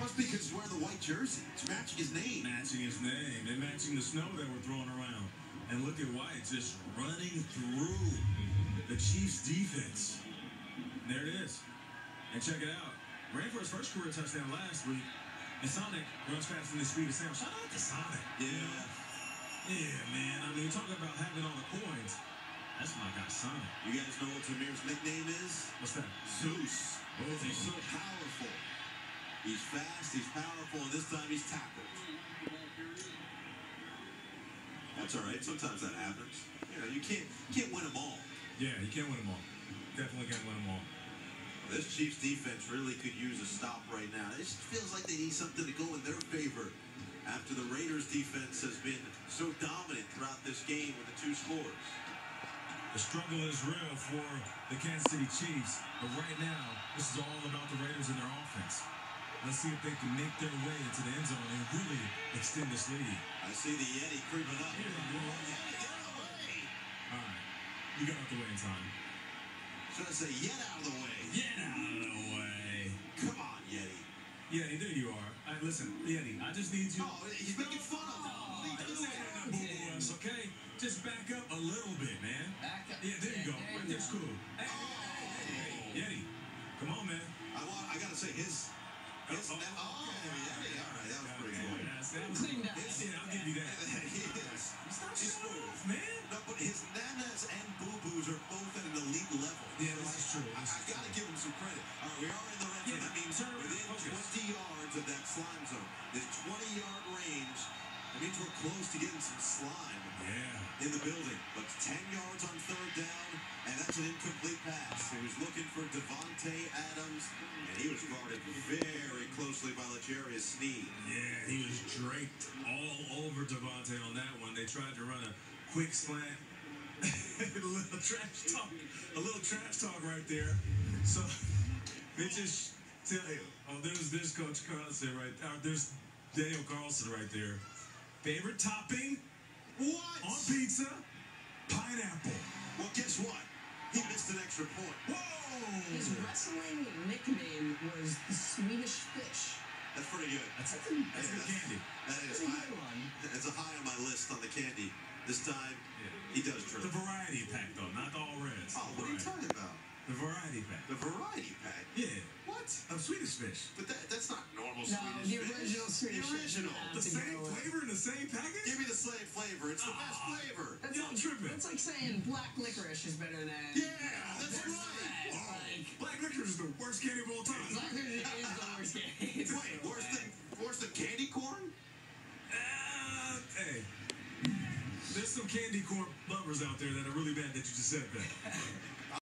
Must be because he's wearing the white jersey. It's matching his name. Matching his name and matching the snow that we're throwing around. And look at White just running through the Chiefs' defense. And there it is. And check it out. Ran for his first career touchdown last week. And Sonic runs faster than the speed of sound. Shout out to Sonic. Yeah. Yeah, man. I mean, you're talking about having all the coins. That's my guy, Sonic. You guys know what Tamir's nickname is? What's that? Zeus. Oh. He's so powerful. He's fast, he's powerful, and this time he's tackled. That's all right. Sometimes that happens. You know, you can't win them all. Yeah, you can't win them all. Definitely can't win them all. This Chiefs defense really could use a stop right now. It just feels like they need something to go in their favor after the Raiders defense has been so dominant throughout this game with the two scores. The struggle is real for the Kansas City Chiefs, but right now, this is all about the Raiders and their offense. Let's see if they can make their way into the end zone and really extend this lead. I see the Yeti creeping up. All right, you got out the way in time. Should I say, get out of the way? Get out of the way. Come on, Yeti. Yeti, there you are. Listen, Yeti, I just need you. Oh, he's making fun of him. Okay? Just back up a little bit, man. Back up. Yeah, there you go. Right there's cool. Hey, Yeti, come on, man. I gotta say, his Yeti. All right, that was pretty cool. Cleaned up. Yeah, I'll give you that. He's smooth, man. No, but his nanas and boo-boos are both at an elite level. Yeah, this is true. I gotta give him some credit. All right, we are in the red zone. That means within 20 yards of that slime zone. This 20-yard range, that means we're close to getting some slime in the building. But 10 yards on third down, and that's an incomplete pass. He was looking for Devontae Adams, and he was guarded very closely by L'Jarius Sneed. Yeah, he was draped all over Devontae on that one. They tried to run a quick slant. a little trash talk right there. So they just tell you, there's Coach Carlson right there. There's Daniel Carlson right there. Favorite topping? What? On pizza? Pineapple. Well, guess what? He missed an extra point. Whoa! His wrestling nickname was the Swedish Fish. That's pretty good. That's good candy. That is That's a high. good one. It's a high on my list on the candy. This time, he does The drip. variety pack, though, not the all reds. Oh, what are you talking about? The variety pack. The variety pack? Yeah. What? Of Swedish Fish. But that's not normal No, Swedish the fish. original Swedish The Fish. original. The same flavor in the same package? Give me the same flavor. It's the best flavor. That's Yo, tripping. That's like saying black licorice is better than Yeah, that's right. Like, Black licorice is the worst candy of all time. black licorice is the worst candy. It's Wait, worse than candy corn? Hey. There's some candy corn lovers out there that are really mad that you just said that.